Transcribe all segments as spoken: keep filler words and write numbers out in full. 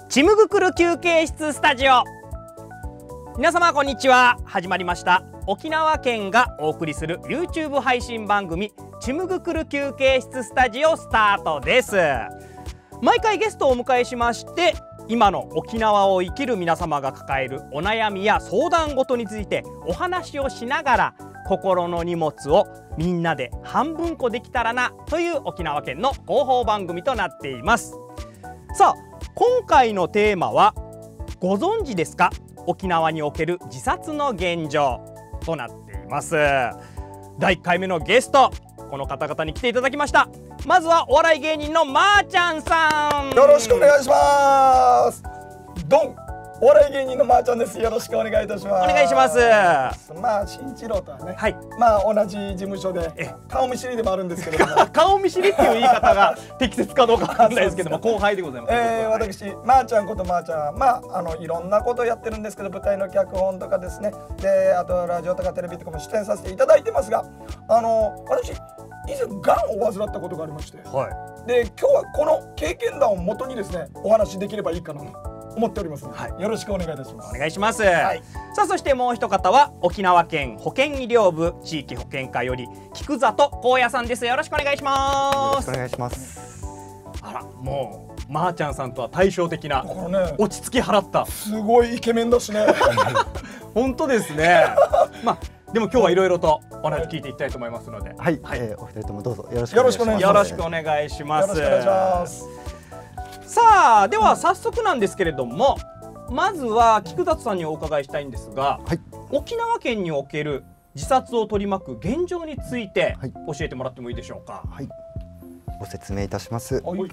ちむぐくる休憩室スタジオ。皆様こんにちは。始まりました沖縄県がお送りする YouTube 配信番組ちむぐくる休憩室スタジオスタートです。毎回ゲストをお迎えしまして、今の沖縄を生きる皆様が抱えるお悩みや相談事についてお話をしながら、心の荷物をみんなで半分こできたらなという沖縄県の広報番組となっています。さあ、今回のテーマはご存知ですか？沖縄における自殺の現状となっています。だいいっかいめのゲスト、この方々に来ていただきました。まずはお笑い芸人のまーちゃんさん、 よろしくお願いします。ドン、お笑い芸人のまーちゃんです。よろしくお願いいたします。 お願いします。 まあ新一郎とはね、 はい、 まあ同じ事務所で顔見知りでもあるんですけれども顔見知りっていう言い方が適切かどうかわかんないですけども、後輩でございます。 えー、私まーちゃんことまーちゃんは、まああのいろんなことをやってるんですけど、舞台の脚本とかですね、であとラジオとかテレビとかも出演させていただいてますが、あの私以前がんを患ったことがありまして、はい、で今日はこの経験談をもとにですねお話しできればいいかなと思っておりますので、はい、よろしくお願いいたします。 お願いします。はい、さあそしてもう一方は沖縄県保健医療部地域保健課より菊里光也さんです。よろしくお願いします。 よろしくお願いします。 あら、もうまーちゃんさんとは対照的な、ね、落ち着き払ったすごいイケメンだしね本当ですねまあでも今日はいろいろとお話聞いていきたいと思いますので、 はい、はい、えー、お二人ともどうぞよろしくお願いします。 よろしくお願いします。 よろしくお願いします。 さあ、では早速なんですけれども、まずは菊里さんにお伺いしたいんですが、はい、沖縄県における自殺を取り巻く現状について教えてもらってもいいでしょうか。 はい、ご説明いたします。はい、はい、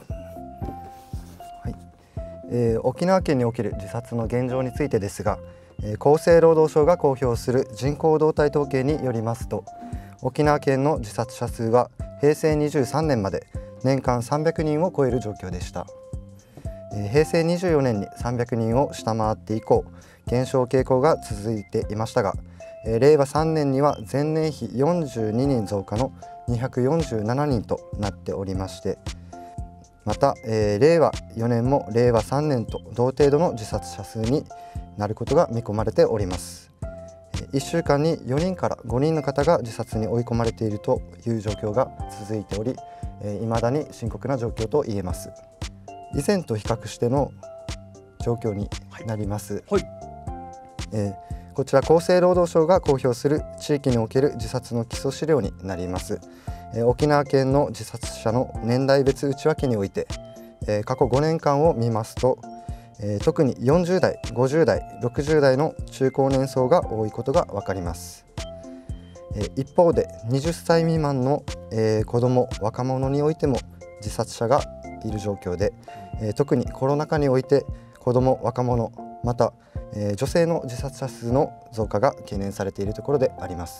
えー、沖縄県における自殺の現状についてですが、えー、厚生労働省が公表する人口動態統計によりますと、沖縄県の自殺者数はへいせいにじゅうさんねんまで年間さんびゃくにんを超える状況でした。へいせいにじゅうよねんにさんびゃくにんを下回って以降、減少傾向が続いていましたが、れいわさんねんには前年比よんじゅうににん増加のにひゃくよんじゅうななにんとなっておりまして、また、えー、れいわよねんもれいわさんねんと同程度の自殺者数になることが見込まれております。いっしゅうかんによにんからごにんの方が自殺に追い込まれているという状況が続いており、いまだに深刻な状況と言えます。以前と比較しての状況になります。はいはい、えー、こちら厚生労働省が公表する地域における自殺の基礎資料になります。えー、沖縄県の自殺者の年代別内訳において、えー、過去ごねんかんを見ますと、えー、特によんじゅうだい、ごじゅうだい、ろくじゅうだいの中高年層が多いことが分かります。えー、一方ではたち未満の、えー、子ども・若者においても自殺者がいる状況で、えー、特にコロナ禍において子ども・若者、また、えー、女性の自殺者数の増加が懸念されているところであります。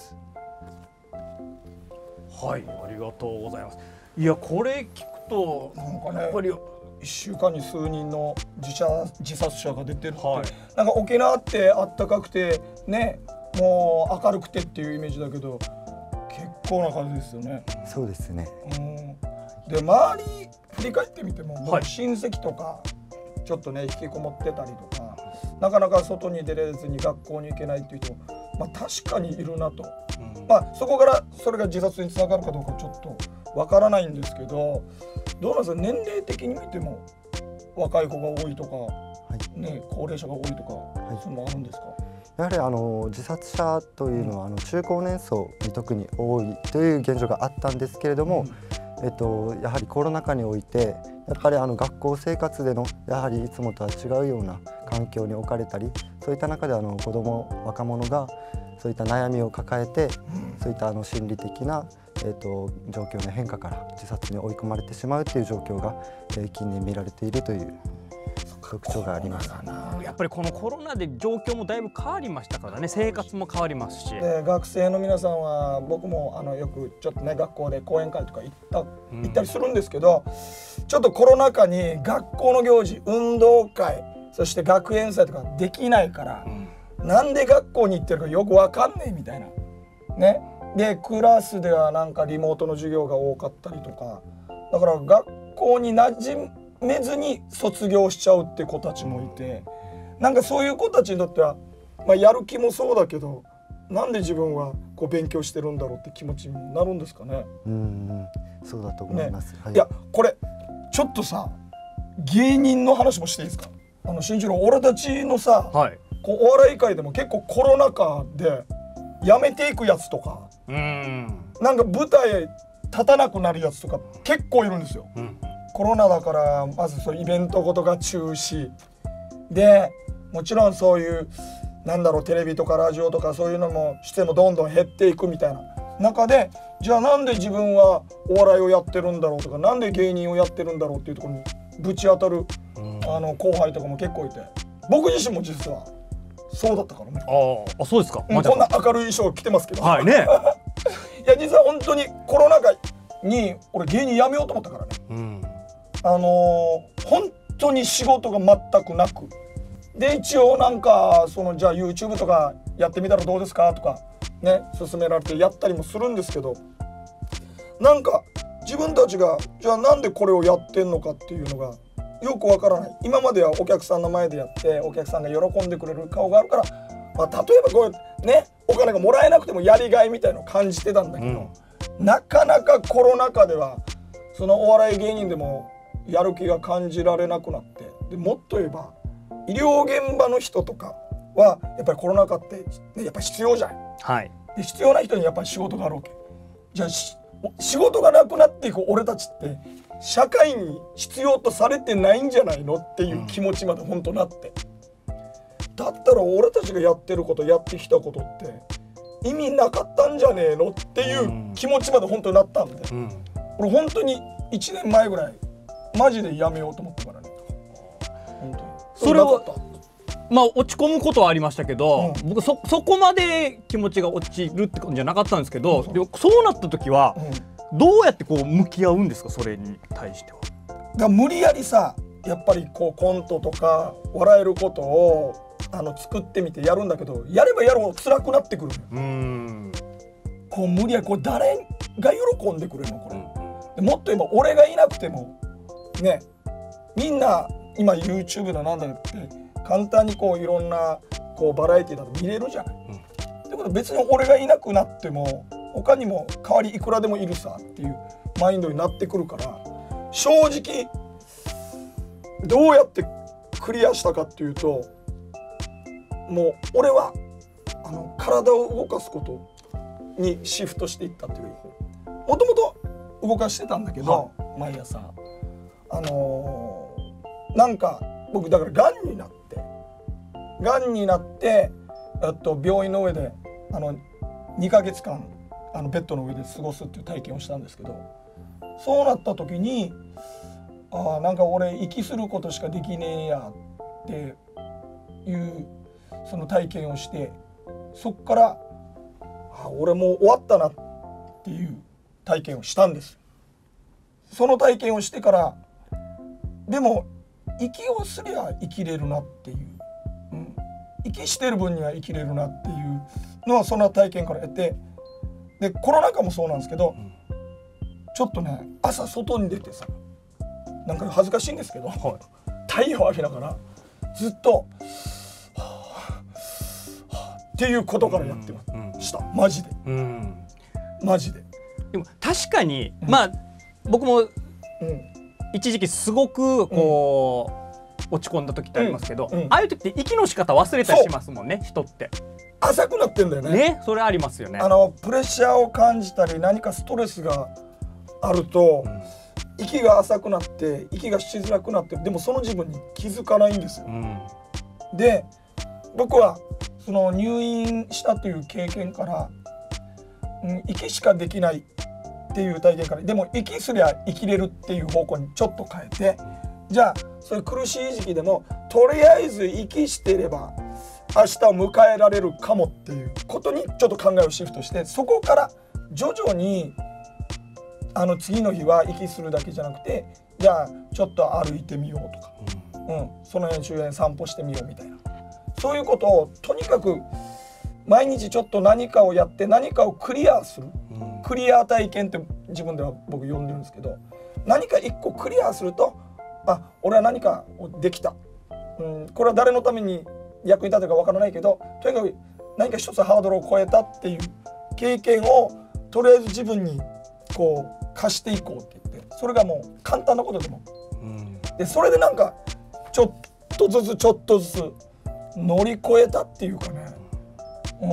はい、ありがとうございます。いや、これ聞くとなんかね、やっぱりいっしゅうかんに数人の 自, 殺自殺者が出てるって、はい、なんか沖縄ってあったかくてね、もう明るくてっていうイメージだけど結構な感じですよね。 そうですね。 うん、で周り振り返ってみても、もう親戚とかちょっとね引きこもってたりとか、なかなか外に出れずに学校に行けないっていう人、まあ、確かにいるなと、うん、まあそこからそれが自殺につながるかどうかちょっとわからないんですけど、どうなんですか、年齢的に見ても若い子が多いとか、はいね、高齢者が多いとか、はい、そういうのもあるんですか。 やはりあの自殺者というのはあの中高年層に特に多いという現状があったんですけれども、うん、えっと、やはりコロナ禍においてやっぱりあの学校生活でのやはりいつもとは違うような環境に置かれたり、そういった中であの子ども若者がそういった悩みを抱えて、うん、そういったあの心理的な、えっと、状況の変化から自殺に追い込まれてしまうという状況が、えー、近年見られているという特徴があります。 やっぱりこのコロナで状況もだいぶ変わりましたからね、生活も変わりますし、 で学生の皆さんは僕もあのよくちょっとね学校で講演会とか行った、行ったりするんですけど、ちょっとコロナ禍に学校の行事、運動会、そして学園祭とかできないから、うん、なんで学校に行ってるかよくわかんねえみたいなね。でクラスではなんかリモートの授業が多かったりとか、だから学校に馴染めずに卒業しちゃうって子たちもいて、なんかそういう子たちにとっては、まあ、やる気もそうだけどなんで自分はこう勉強してるんだろうって気持ちになるんですかね。 うん、そうだと思います、 ね、 はい、 いやこれちょっとさ芸人の話もしていいですか。あの新次郎、俺たちのさ、 はい、 こうお笑い界でも結構コロナ禍で辞めていくやつとか、 うーん、 なんか舞台立たなくなるやつとか結構いるんですよ、うん、コロナだからまずそうイベントごとが中止で、もちろんそういうなんだろうテレビとかラジオとかそういうのも出演もどんどん減っていくみたいな中で、じゃあなんで自分はお笑いをやってるんだろうとか、なんで芸人をやってるんだろうっていうところにぶち当たる、うん、あの後輩とかも結構いて、僕自身も実はそうだったからね。 ああ、そうですか、 うん、こんな明るい衣装着てますけど、 はいねいや実は本当にコロナ禍に俺芸人辞めようと思ったからね、うん、あのー、本当に仕事が全くなくで、一応なんかそのじゃあ YouTube とかやってみたらどうですかとかね勧められてやったりもするんですけど、なんか自分たちがじゃあなんでこれをやってんのかっていうのがよくわからない。今まではお客さんの前でやってお客さんが喜んでくれる顔があるから、まあ、例えばこうねお金がもらえなくてもやりがいみたいのを感じてたんだけど、うん、なかなかコロナ禍ではそのお笑い芸人でもやる気が感じられなくなって、でもっと言えば医療現場の人とかはやっぱりコロナ禍って、ね、やっぱり必要じゃん、はい、で必要な人にやっぱり仕事があるわけ。じゃあ仕事がなくなっていく俺たちって社会に必要とされてないんじゃないのっていう気持ちまで本当なって、だったら俺たちがやってることやってきたことって意味なかったんじゃねえのっていう気持ちまで本当になったんで、うん、俺本当にいちねんまえぐらいマジでやめようと思ったからね。本当にそれはまあ落ち込むことはありましたけど、うん、僕 そ, そこまで気持ちが落ちるってことじゃなかったんですけど、うん、でもそうなった時は、うん、どうやってこう向き合うんですか、それに対しては。 だ無理やりさやっぱりこうコントとか笑えることをあの作ってみてやるんだけど、やればやるほど辛くなってくるのよ。うーんこう無理やりこう誰が喜んでくれるのこれ、うん、でもっと言えば俺がいなくてもね、みんな今 YouTube だなんだって簡単にこういろんなこうバラエティだと見れるじゃない、うん、ってことは別に俺がいなくなっても他にも代わりいくらでもいるさっていうマインドになってくるから、正直どうやってクリアしたかっていうと、もう俺はあの体を動かすことにシフトしていったっていう。もともと動かしてたんだけど、はい、毎朝あのー、なんか僕だからがんになってがんになってえっと病院の上であのにかげつかんあのベッドの上で過ごすっていう体験をしたんですけど、そうなった時にあなんか俺息することしかできねえやっていうその体験をして、そっからあ俺もう終わったなっていう体験をしたんです。その体験をしてからでも息をすりゃ生きれるなっていう、うん、息してる分には生きれるなっていうのはその体験から得て、でコロナ禍もそうなんですけど、うん、ちょっとね朝外に出てさ、なんか恥ずかしいんですけど、はい、太陽浴びながらずっとはぁ、はぁっていうことからやってました、うん、マジで、うん、マジで。 でも確かに、うん、まあ僕も、うん、一時期すごくこう、うん、落ち込んだ時ってありますけど、うんうん、ああいう時って息の仕方忘れたりしますもんね、人って。 浅くなってんだよね。 ね、それありますよね。 あのプレッシャーを感じたり何かストレスがあると、うん、息が浅くなって息がしづらくなって、でもその自分に気づかないんですよ、うん、で僕はその入院したという経験から、うん、息しかできないっていう体験から、でも息すりゃ生きれるっていう方向にちょっと変えて、じゃあそういう苦しい時期でもとりあえず息してれば明日を迎えられるかもっていうことにちょっと考えをシフトして、そこから徐々にあの次の日は息するだけじゃなくて、じゃあちょっと歩いてみようとか、うん、その辺周辺散歩してみようみたいな、そういうことをとにかく毎日ちょっと何かをやって何かをクリアする、うん、クリア体験って自分では僕呼んでるんですけど、何か一個クリアするとあ俺は何かできた、うん、これは誰のために役に立てるかわからないけどとにかく何か一つハードルを超えたっていう経験をとりあえず自分にこう貸していこうって言ってそれがもう簡単なことでも、うん、でそれでなんかちょっとずつちょっとずつ乗り越えたっていうかね、うん、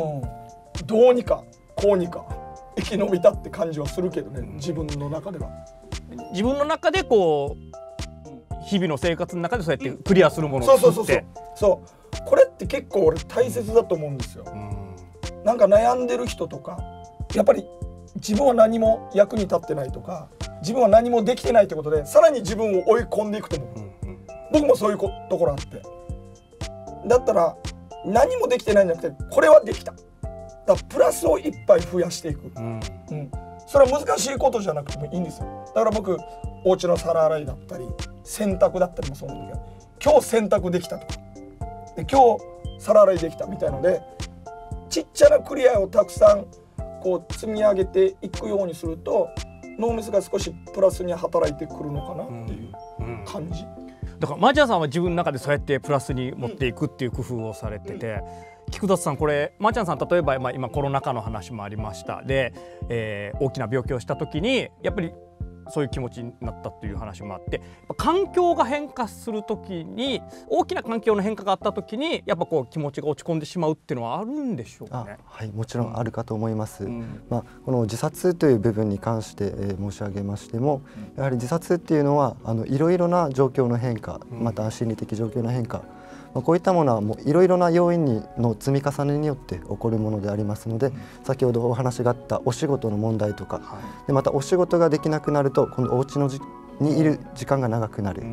どうにかこうにか生き延びたって感じはするけどね自分の中では。 自分の中でこう日々の生活の中でそうやってクリアするものを作って、 そうそうそうそうこれって結構俺大切だと思うんですよ、うん、なんか悩んでる人とかやっぱり自分は何も役に立ってないとか自分は何もできてないってことでさらに自分を追い込んでいくと思う、うんうん、僕もそういうところあってだったら何もできてないんじゃなくてこれはできただプラスをいっぱい増やしていく、うんうん、それは難しいことじゃなくてもいいんですよ。だから僕お家の皿洗いだったり洗濯だったりもそうなんだけど今日洗濯できたとかで今日皿洗いできたみたいのでちっちゃなクリアをたくさんこう積み上げていくようにすると脳みそが少しプラスに働いてくるのかなっていう感じ、うんうん、 だからマーチャンさんは自分の中でそうやってプラスに持っていくっていう工夫をされてて、うん菊田さんこれマーチャンさん例えば、まあ、今コロナ禍の話もありましたで、えー、大きな病気をした時にやっぱりそういう気持ちになったっていう話もあって環境が変化する時に大きな環境の変化があった時にやっぱこう気持ちが落ち込んでしまうっていうのはあるんでしょうかね。 はい、もちろんあるかと思います、うんまあ、この自殺という部分に関して、えー、申し上げましてもやはり自殺っていうのはあのいろいろな状況の変化また心理的状況の変化こういったものはもういろいろな要因にの積み重ねによって起こるものでありますので、うん、先ほどお話があったお仕事の問題とか、はい、でまたお仕事ができなくなると今度お家のじにいる時間が長くなる、うん、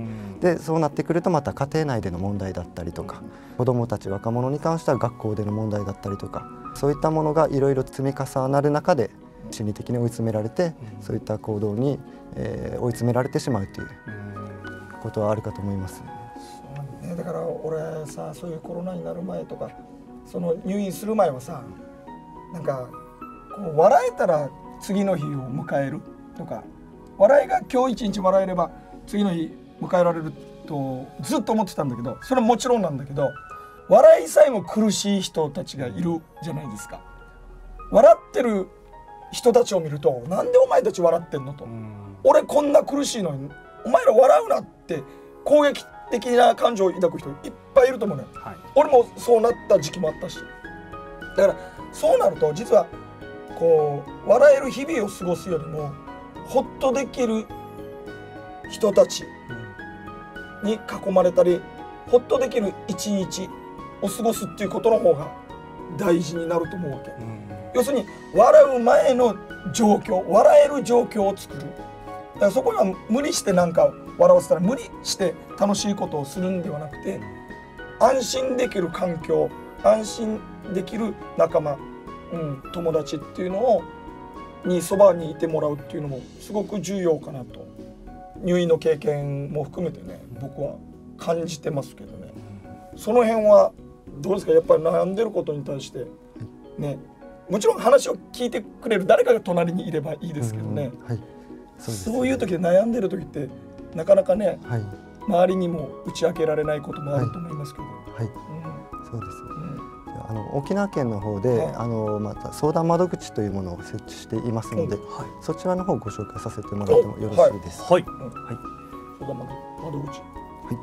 でそうなってくるとまた家庭内での問題だったりとか、うん、子どもたち若者に関しては学校での問題だったりとかそういったものがいろいろ積み重なる中で心理的に追い詰められて、うん、そういった行動に、えー、追い詰められてしまうということはあるかと思います。 ね、だから俺さそういうコロナになる前とかその入院する前はさなんかこう笑えたら次の日を迎えるとか笑いが今日一日笑えれば次の日迎えられるとずっと思ってたんだけどそれはもちろんなんだけど笑いさえも苦しい人たちがいるじゃないですか。笑ってる人たちを見るとなんでお前たち笑ってんのと俺こんな苦しいのにお前ら笑うなって攻撃的な感情を抱く人いっぱいいると思うのよ、はい、俺もそうなった時期もあったしだからそうなると実はこう笑える日々を過ごすよりもホッとできる人たちに囲まれたりホッとできる一日を過ごすっていうことの方が大事になると思うわけ、うん、要するに笑う前の状況笑える状況を作るだからそこには無理してなんか笑わせたら無理して楽しいことをするんではなくて安心できる環境安心できる仲間、うん、友達っていうのをにそばにいてもらうっていうのもすごく重要かなと入院の経験も含めてね僕は感じてますけどねその辺はどうですかやっぱり悩んでることに対してねもちろん話を聞いてくれる誰かが隣にいればいいですけどね、うんはい、そうですね、そういう時で悩んでる時ってなかなかね、はい、周りにも打ち明けられないこともあると思いますけど、はいはいうん、そうです、うん、あの沖縄県の方で、はい、あのまた相談窓口というものを設置していますので、うんはい、そちらの方をご紹介させてもらってもよろしいですか。はい、はいうんはい、 相談窓口、はい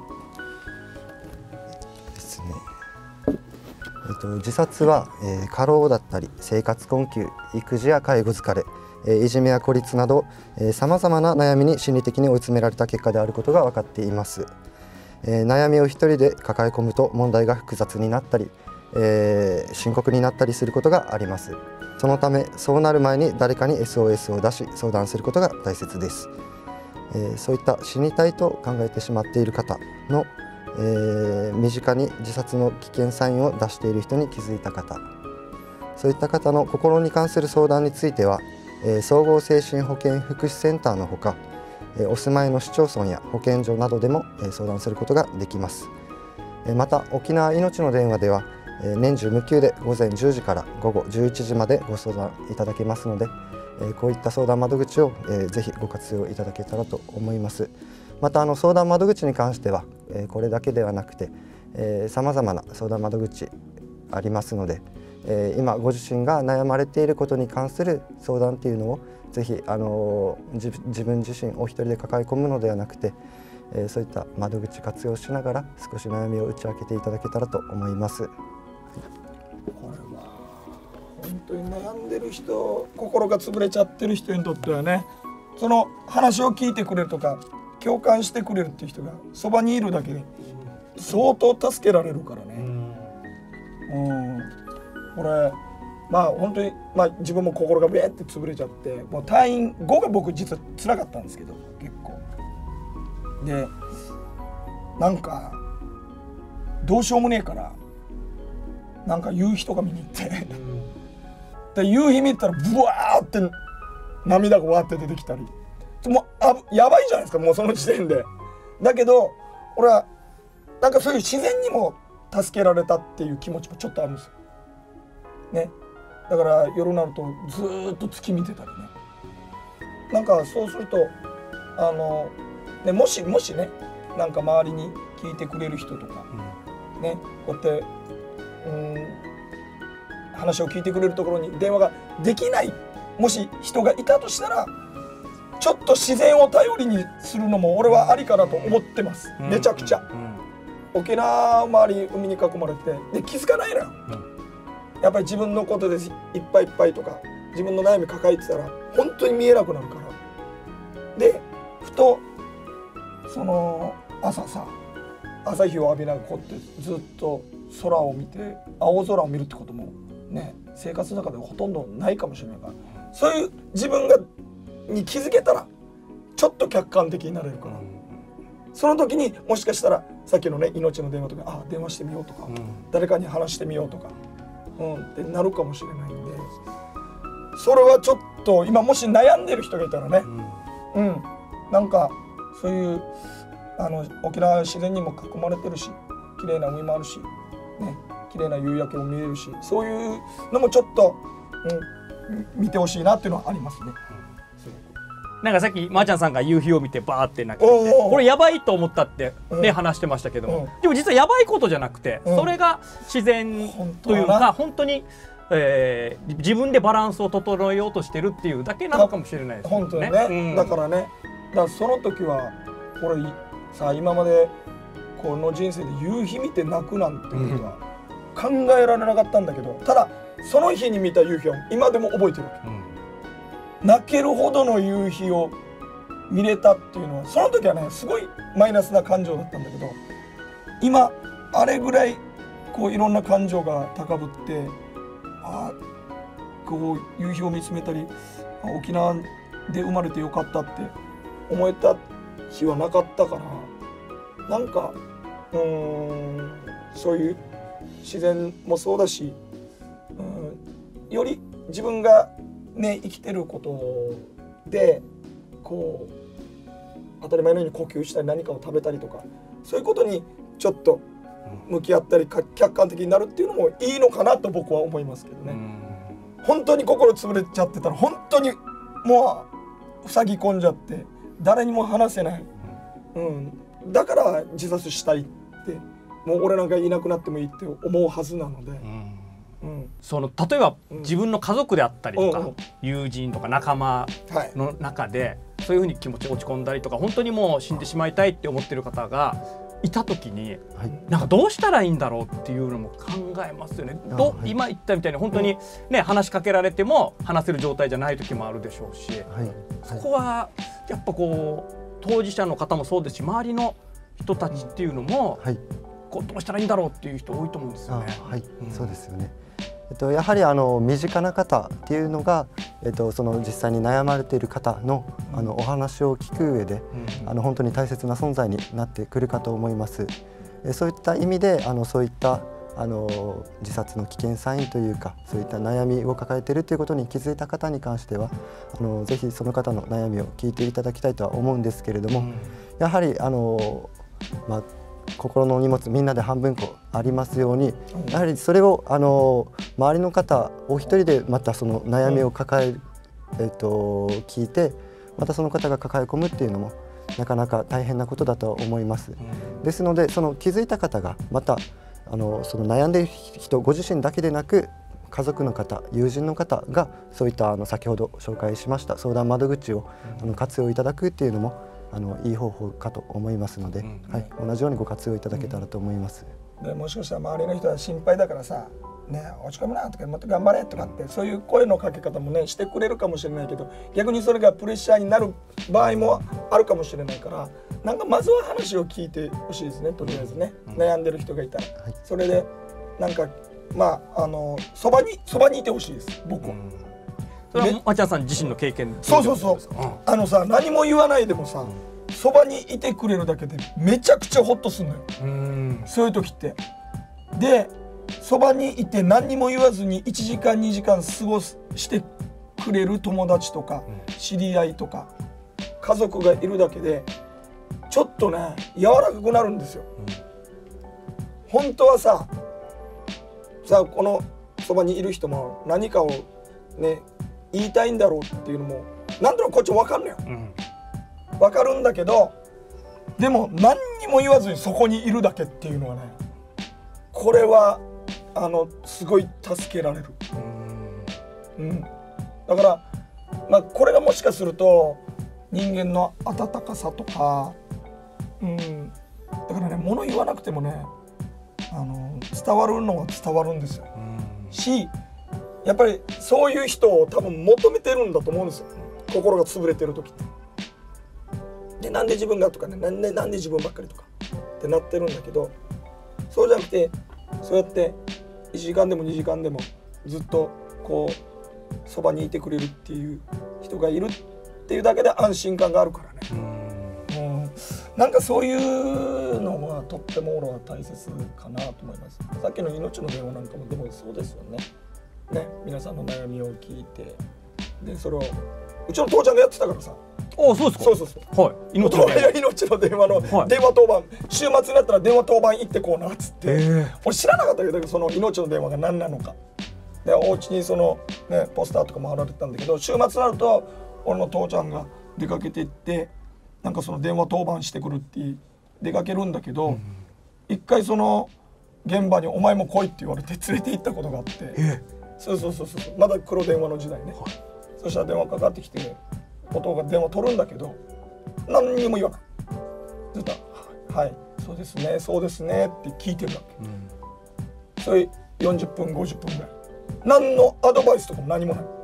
ですねえっと、自殺は、えー、過労だったり生活困窮育児や介護疲れいじめや孤立などさまざまな悩みに心理的に追い詰められた結果であることが分かっています。えー、悩みを一人で抱え込むと問題が複雑になったり、えー、深刻になったりすることがあります。そのためそうなる前に誰かに エスオーエス を出し相談することが大切です。えー、そういった死にたいと考えてしまっている方の、えー、身近に自殺の危険サインを出している人に気づいた方そういった方の心に関する相談については総合精神保健福祉センターのほかお住まいの市町村や保健所などでも相談することができます。また沖縄いのちの電話では年中無休で午前じゅうじから午後じゅういちじまでご相談いただけますのでこういった相談窓口をぜひご活用いただけたらと思います。 またあの相談窓口に関しては、えー、これだけではなくてさまざまな相談窓口ありますので、えー、今ご自身が悩まれていることに関する相談っていうのをぜひ、あのー、自, 自分自身お一人で抱え込むのではなくて、えー、そういった窓口活用しながら少し悩みを打ち明けていただけたらと思います。 これは本当に悩んでる人、心が潰れちゃってる人にとってはね、その話を聞いてくれるとか共感してくれるっていう人がそばにいるだけで相当助けられるからね。うん、これまあ本当に、まあ、自分も心がベーって潰れちゃって、もう退院後が僕実は辛かったんですけど、結構でなんかどうしようもねえからなんか夕日とか見に行ってで夕日見たらブワーって涙がわーって出てきたり、もうあやばいじゃないですか、もうその時点で。だけど俺はなんかそういう自然にも助けられたっていう気持ちもちょっとあるんですよ。ね、だから夜になるとずーっと月見てたりね。なんかそうするとあの、ね、もしもしねなんか周りに聞いてくれる人とか、うん、ねこうやってうん話を聞いてくれるところに電話ができないもし人がいたとしたら、ちょっと自然を頼りにするのも俺はありかなと思ってます、うん、めちゃくちゃ。うんうん沖縄周り海に囲まれてで気づかないのよ、うん、やっぱり自分のことでいっぱいいっぱいとか自分の悩み抱えてたら本当に見えなくなるから。でふとその朝さ朝日を浴びながらこうやってずっと空を見て青空を見るってこともね生活の中でほとんどないかもしれないから、そういう自分がに気づけたらちょっと客観的になれるから、その時にもしかしたらさっきのね命の電話とかあ電話してみようとか、うん、誰かに話してみようとか、うん、ってなるかもしれないんで、それはちょっと今もし悩んでる人がいたらね、うん、うん、なんかそういうあの沖縄自然にも囲まれてるし綺麗な海もあるし、ね、綺麗な夕焼けも見えるし、そういうのもちょっと、うん、見てほしいなっていうのはありますね。 なんかさっきまーちゃんさんが夕日を見てバーって泣きてこれやばいと思ったってね、うん、話してましたけども、うん、でも実はやばいことじゃなくて、うん、それが自然というか本当に、えー、自分でバランスを整えようとしてるっていうだけなのかもしれないですね。 本当にね、うん、だからねだからその時は俺さ今までこの人生で夕日見て泣くなんてことは考えられなかったんだけど、ただその日に見た夕日は今でも覚えてるわけ、うん泣けるほどの夕日を見れたっていうのはその時はねすごいマイナスな感情だったんだけど、今あれぐらいこういろんな感情が高ぶってあこう夕日を見つめたり沖縄で生まれてよかったって思えた日はなかったから、なんかうーんそういう自然もそうだし、うんより自分がね、生きてることでこう当たり前のように呼吸したり何かを食べたりとかそういうことにちょっと向き合ったり客観的になるっていうのもいいのかなと僕は思いますけどね。本当に心潰れちゃってたら本当にもう塞ぎ込んじゃって誰にも話せない、うん、だから自殺したいってもう俺なんかいなくなってもいいって思うはずなので。うんうん、その例えば自分の家族であったりとか、うん、友人とか仲間の中で、はい、そういうふうに気持ち落ち込んだりとか本当にもう死んでしまいたいって思ってる方がいた時に、はい、なんかどうしたらいいんだろうっていうのも考えますよね。ど今言ったみたいに本当に、ね、話しかけられても話せる状態じゃない時もあるでしょうし、はい、そこはやっぱこう当事者の方もそうですし周りの人たちっていうのも、はい、こうどうしたらいいんだろうっていう人多いと思うんですよね。 はい、うん、そうですよね。えっと、やはりあの身近な方っていうのが、えっと、その実際に悩まれている方の、あのお話を聞く上で、うん、あの本当に大切な存在になってくるかと思います。えそういった意味であのそういったあの自殺の危険サインというかそういった悩みを抱えているということに気づいた方に関してはあのぜひその方の悩みを聞いていただきたいとは思うんですけれども、うん、やはりあの、まあ心の荷物みんなで半分こありますように、やはりそれをあの周りの方お一人でまたその悩みを抱える、えっと聞いてまたその方が抱え込むっていうのもなかなか大変なことだと思います。ですのでその気づいた方がまたあのその悩んでいる人ご自身だけでなく家族の方友人の方がそういったあの先ほど紹介しました相談窓口をあの活用いただくっていうのもあのいい方法かと思いますので、はい、同じようにご活用いただけたらと思います。 でもしかしたら周りの人は心配だからさね、落ち込むなとかもっと頑張れとかってそういう声のかけ方もねしてくれるかもしれないけど逆にそれがプレッシャーになる場合もあるかもしれないからなんかまずは話を聞いてほしいですねとりあえずね、うん、悩んでる人がいたら、はい、それでなんかまああのそばにそばにいてほしいです僕は、うん、 それは町田さん自身の経験そうそうそう、うん、あのさ何も言わないでもさそばにいてくれるだけでめちゃくちゃホッとするのよ、うん、そういう時ってでそばにいて何にも言わずにいちじかんにじかん過ごしてくれる友達とか知り合いとか家族がいるだけでちょっとね柔らかくなるんですよ、うん、本当はささこのそばにいる人も何かをね言いたいんだろうっていうのもなんとなくこっち分かんのよ、うん、分かるんだけどでも何にも言わずにそこにいるだけっていうのはねこれはあのすごい助けられる、うん、だから、まあ、これがもしかすると人間の温かさとか、うん、だからね物言わなくてもねあの伝わるのは伝わるんですよ、うん、しやっぱりそういう人を多分求めてるんだと思うんですよ心が潰れてる時ってでなんで自分がとかねなんで、なんで自分ばっかりとかってなってるんだけどそうじゃなくてそうやっていちじかんでもにじかんでもずっとこうそばにいてくれるっていう人がいるっていうだけで安心感があるからね、うん、なんかそういうのはとっても俺は大切かなと思います。さっきの命の電話なんかもでもそうですよね。ね、皆さんの悩みを聞いてでそれをうちの父ちゃんがやってたからさ。 ああそうですか。 そうそうそう。 はい。命の電話。 命の電話の電話当番、はい、週末になったら電話当番行ってこうなっつって、えー、俺知らなかったけどその命の電話が何なのか。でお家にそのねポスターとかも貼られてたんだけど週末になると俺の父ちゃんが出かけて行ってなんかその電話当番してくるって出かけるんだけど、うん、一回その現場にお前も来いって言われて連れて行ったことがあって、えー、そうそうそうそうまだ黒電話の時代ね。はい、そしたら電話かかってきて。弟が電話取るんだけど何にも言わないずっと「はいそうですねそうですね」って聞いてるわけ、うん、それよんじゅっぷんごじゅっぷんぐらい何のアドバイスとかも何もない、うん、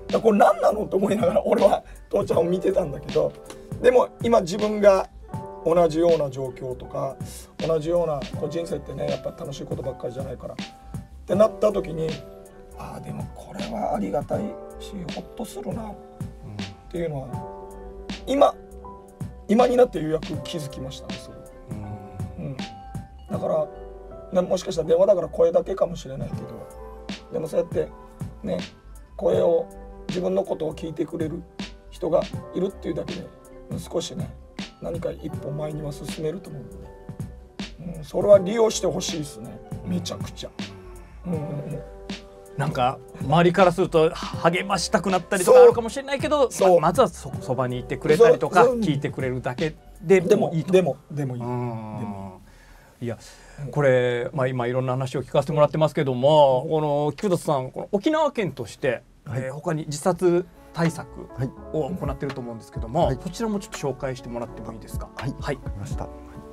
だこれ何なのと思いながら俺は父ちゃんを見てたんだけどでも今自分が同じような状況とか同じようなこう人生ってねやっぱ楽しいことばっかりじゃないからってなった時にああでもこれはありがたいしほっとするなっていうのは今今になってようやく気づきましたねそれ、うんうん、だからもしかしたら電話だから声だけかもしれないけどでもそうやってね声を自分のことを聞いてくれる人がいるっていうだけで少しね何か一歩前には進めると思うので、うん、それは利用してほしいですねめちゃくちゃ、うんうんうん、なんか周りからすると励ましたくなったりとかあるかもしれないけど、ま、まずは そ, そばにいてくれたりとか聞いてくれるだけでもいいと。 でもでもいい。でもいやこれ、まあ、今いろんな話を聞かせてもらってますけども、この菊田さんこの沖縄県として、はいえー、他に自殺対策を行っていると思うんですけども、はい、こちらもちょっと紹介してもらってもいいですか。 はい、はい、わかりました。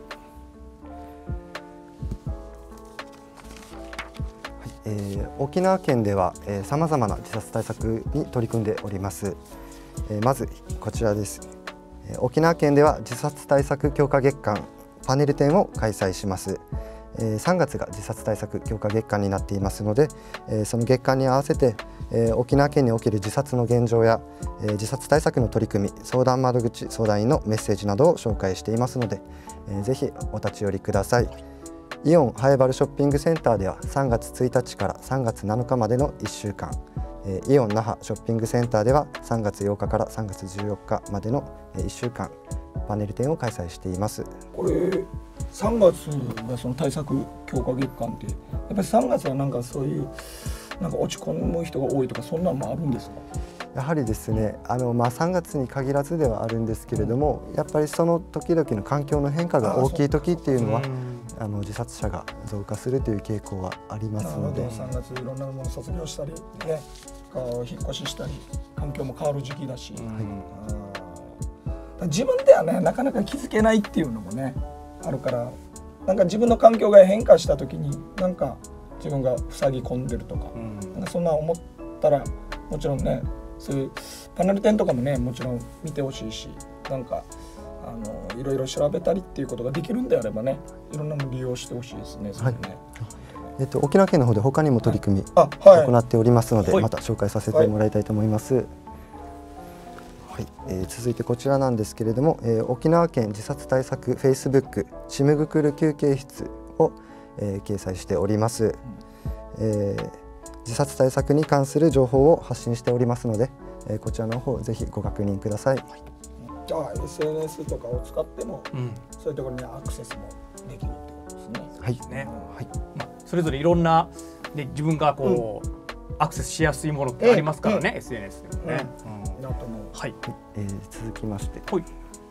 えー、沖縄県ではさまざまな自殺対策に取り組んでおります。えー、まずこちらです。えー、沖縄県では自殺対策強化月間パネル展を開催します。えー、さんがつが自殺対策強化月間になっていますので、えー、その月間に合わせて、えー、沖縄県における自殺の現状や、えー、自殺対策の取り組み、相談窓口相談員のメッセージなどを紹介していますので、えー、ぜひお立ち寄りください。イオンハエバルショッピングセンターではさんがつついたちからさんがつなのかまでのいっしゅうかん、えー、イオン那覇ショッピングセンターではさんがつようかからさんがつじゅうよっかまでのいっしゅうかんパネル展を開催しています。 これさんがつがその対策強化月間ってやっぱりさんがつはなんかそういうなんか落ち込む人が多いとかそんなのもあるんですか？ やはりですね、あのまあさんがつに限らずではあるんですけれども、やっぱりその時々の環境の変化が大きい時っていうのは、あの自殺者が増加するという傾向はありますので、 さんがついろんなもの卒業したり、ね、引っ越ししたり環境も変わる時期だし、うん、自分ではねなかなか気づけないっていうのもねあるから、なんか自分の環境が変化した時になんか自分が塞ぎ込んでるとか、うん、なんかそんな思ったらもちろんね、そういうパネル展とかもねもちろん見てほしいし、なんかあのいろいろ調べたりっていうことができるんであればね、いろんなもの利用してほしいですね。それね、はい、 えっと、沖縄県の方で他にも取り組み、 はい、 行っておりますので、はい、また紹介させてもらいたいと思います。はい、はいえー、続いてこちらなんですけれども、えー、沖縄県自殺対策フェイスブックちむぐくる休憩室を、えー、掲載しております。うん、えー、自殺対策に関する情報を発信しておりますので、えー、こちらの方ぜひご確認ください。はい、 じゃあ エスエヌエス とかを使っても、うん、そういうところにアクセスもできるってことですね。 はいね、はい、まあ、それぞれいろんな、ね、自分がこう、うん、アクセスしやすいものってありますからね、うん、エスエヌエス でもね。 だと思う。 はい、えー、続きまして、 はい、 はい、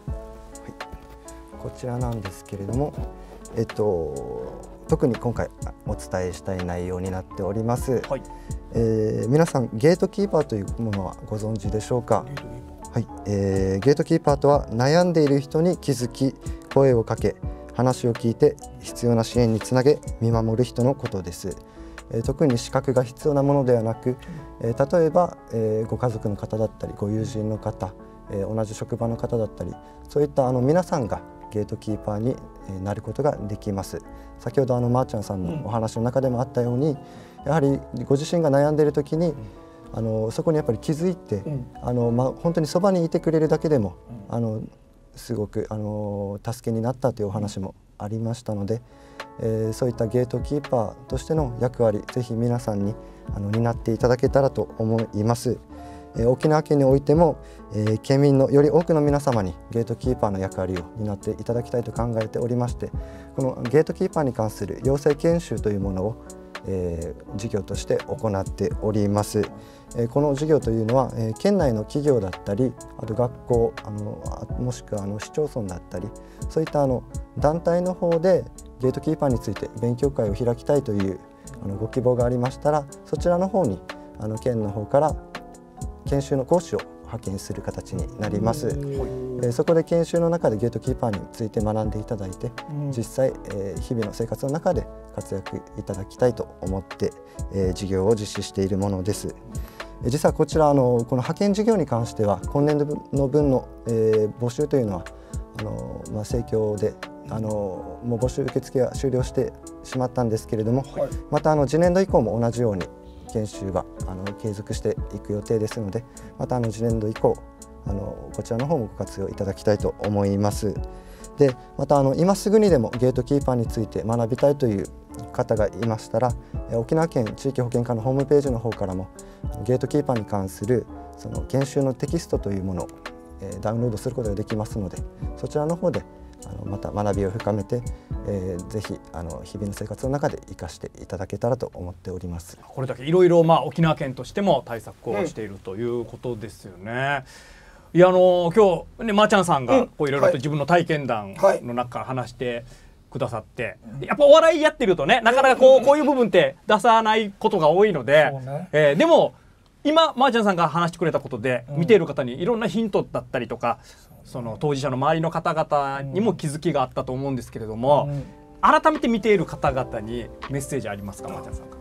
こちらなんですけれども、えっと特に今回お伝えしたい内容になっております。はい、えー、皆さんゲートキーパーというものはご存知でしょうか。はい、えー、ゲートキーパーとは悩んでいる人に気づき声をかけ話を聞いて必要な支援につなげ見守る人のことです。えー、特に資格が必要なものではなく、えー、例えば、えー、ご家族の方だったりご友人の方、えー、同じ職場の方だったり、そういったあの皆さんがゲートキーパーになることができます。先ほどあのまーちゃんさんのお話の中でもあったように、やはりご自身が悩んでいる時に、あのそこにやっぱり気づいて、うん、あのまあ、本当にそばにいてくれるだけでも、うん、あのすごくあの助けになったというお話もありましたので、えー、そういったゲートキーパーとしての役割、ぜひ皆さんにあの担っていただけたらと思います。えー、沖縄県においても、えー、県民のより多くの皆様にゲートキーパーの役割を担っていただきたいと考えておりまして、このゲートキーパーに関する養成研修というものをえー、事業として行っております。えー、この事業というのは、えー、県内の企業だったり、あと学校、あのもしくはあの市町村だったり、そういったあの団体の方でゲートキーパーについて勉強会を開きたいというあのご希望がありましたら、そちらの方にあの県の方から研修の講師を派遣する形になります。えー、そこで研修の中でゲートキーパーについて学んでいただいて、実際、えー、日々の生活の中で活躍いただきたいと思って、えー、事業を実施しているものです。えー、実はこちらあのこの派遣事業に関しては今年度の分の、えー、募集というのはあの、まあ、盛況であのもう募集受付は終了してしまったんですけれども、はい、またあの次年度以降も同じように研修はあの継続していく予定ですので、またあの次年度以降あのこちらの方もご活用いただきたいと思います。でまたあの今すぐにでもゲートキーパーについて学びたいという方がいましたら、沖縄県地域保健課のホームページの方からもゲートキーパーに関するその研修のテキストというものをダウンロードすることができますので、そちらの方であのまた学びを深めて、えー、ぜひあの日々の生活の中で生かしていただけたらと思っております。 これだけいろいろまあ沖縄県としても対策をしているということですよね。うん、いやあの今日ねまーちゃんさんがこういろいろと自分の体験談の中から話してくださって、はい、やっぱお笑いやってるとねなかなかこうこういう部分って出さないことが多いので、ねえー、でも今まーちゃんさんが話してくれたことで、うん、見ている方にいろんなヒントだったりとか、その当事者の周りの方々にも気づきがあったと思うんですけれども、うん、改めて見ている方々にメッセージありますか、まーちゃんさんから。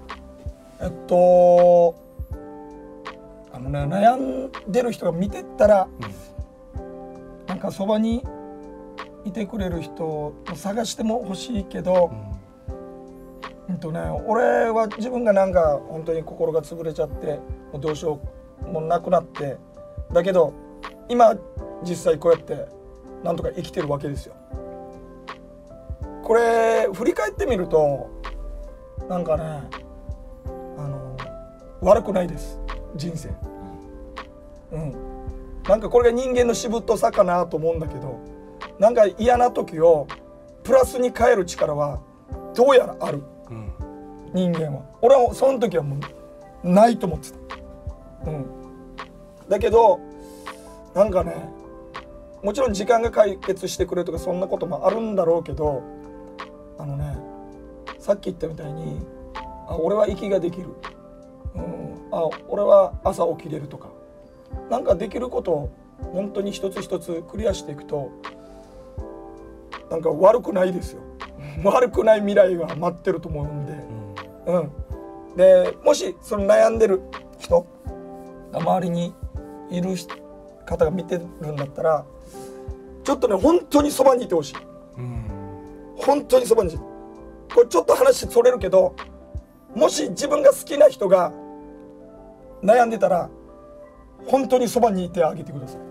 えっとあのね、悩んでる人が見てったら、うん、なんかそばにいてくれる人を探しても欲しいけど、うんうんとね、俺は自分がなんか本当に心が潰れちゃってもうどうしようもなくなって、だけど今実際こうやってなんとか生きてるわけですよ。これ振り返ってみるとなんかねあの悪くないです人生。うん、なんかこれが人間のしぶとさかなと思うんだけど、なんか嫌な時をプラスに変える力はどうやらある、うん、人間は。俺はその時はもうないと思ってた。うん、 だけどなんかね、もちろん時間が解決してくれるとかそんなこともあるんだろうけど、あのね、さっき言ったみたいに、あ、俺は息ができる、うん、あ、俺は朝起きれるとか、なんかできることを本当に一つ一つクリアしていくと、なんか悪くないですよ。悪くない未来が待ってると思うんで、うん、でもしその悩んでる人が周りにいる方が見てるんだったら、ちょっとね本当にそばにいてほしい、うん、本当にそばにいて、これちょっと話それるけど、もし自分が好きな人が悩んでたら本当にそばにいてあげてください。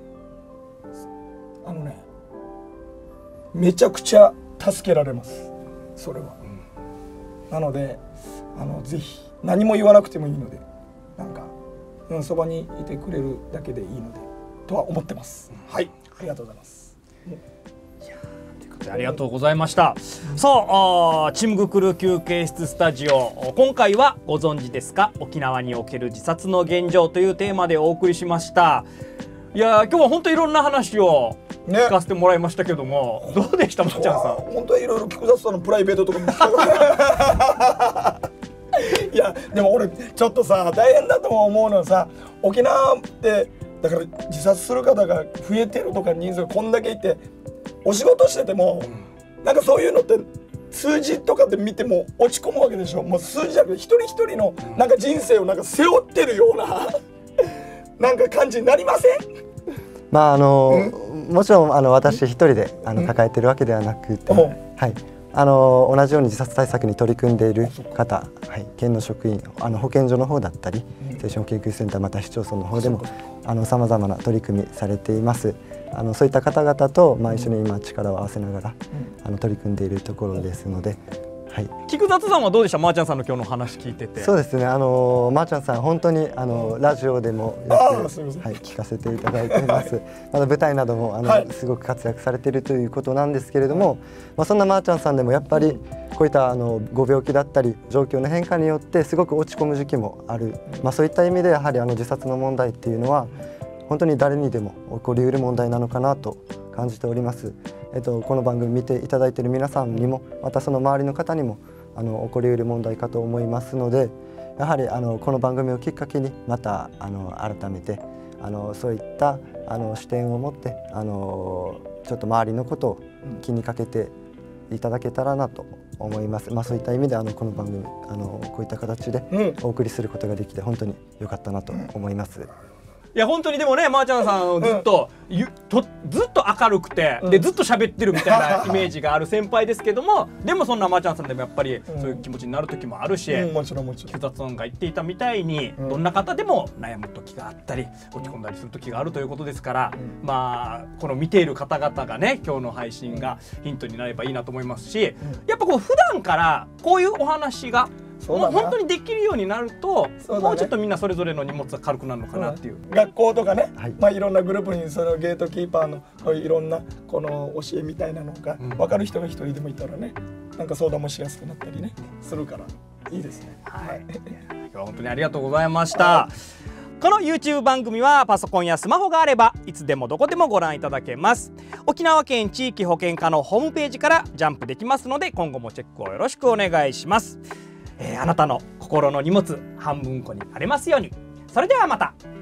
あのね、めちゃくちゃ助けられます、それは、うん、なのであのぜひ何も言わなくてもいいので、なんか、うん、そばにいてくれるだけでいいのでとは思ってます、うん、はい、ありがとうございます、うん、いやということでありがとうございました、うん、さあ、あチムグクル休憩室スタジオ、今回はご存知ですか、沖縄における自殺の現状というテーマでお送りしました。いや今日は本当いろんな話を聞かせてもらいましたけども、ね、どうでした、まっちゃんさん。 本当はいろいろ菊田さんのプライベートとかも聞かいやでも俺ちょっとさ大変だと思うのはさ、沖縄ってだから自殺する方が増えてるとか人数がこんだけいて、お仕事してても、うん、なんかそういうのって数字とかで見ても落ち込むわけでしょ。もう数字じゃなくて一人一人のなんか人生をなんか背負ってるようななんか感じになりません？ まああのもちろんあの私一人であの抱えてるわけではなくて、はい、あの同じように自殺対策に取り組んでいる方、はい、県の職員、あの保健所の方だったり、精神研究センターまた市町村の方でもあの様々な取り組みされています。あのそういった方々とまあ一緒に今力を合わせながらあの取り組んでいるところですので。はい、菊雑談はどうでした、まーちゃんさんの今日の話聞いてて。 そうですね、あのまーちゃんさん本当にあのラジオでもよく、はい、聞かせていただいています。まだ舞台などもあの、はい、すごく活躍されているということなんですけれども、まあ、そんなまーちゃんさんでもやっぱりこういったあのご病気だったり状況の変化によってすごく落ち込む時期もある、まあ、そういった意味でやはりあの自殺の問題っていうのは本当に誰にでも起こりうる問題なのかなと感じております。えっと、この番組見ていただいている皆さんにもまたその周りの方にもあの起こりうる問題かと思いますので、やはりあのこの番組をきっかけにまたあの改めてあのそういったあの視点を持ってあのちょっと周りのことを気にかけていただけたらなと思います。まあ、そういった意味であのこの番組あのこういった形でお送りすることができて本当に良かったなと思います。 いや本当にでもね、まーちゃんさんずっと、うん、とずっと明るくて、うん、でずっと喋ってるみたいなイメージがある先輩ですけども、でもそんなまーちゃんさんでもやっぱりそういう気持ちになる時もあるし、菊田さんが言っていたみたいに、うん、どんな方でも悩む時があったり落ち込んだりする時があるということですから、うん、まあこの見ている方々がね今日の配信がヒントになればいいなと思いますし、うん、やっぱこう普段からこういうお話がもう本当にできるようになると、ね、もうちょっとみんなそれぞれの荷物が軽くなるのかなっていう、 うん、学校とかね、はい、まあいろんなグループにそのゲートキーパーのいろんなこの教えみたいなのが分かる人が一人でもいたらね、なんか相談もしやすくなったりねするからいいですね。はい、今日は本当にありがとうございました。この YouTube 番組はパソコンやスマホがあればいつでもどこでもご覧いただけます。沖縄県地域保健課のホームページからジャンプできますので、今後もチェックをよろしくお願いします。えー、あなたの心の荷物半分こになれますように。それではまた。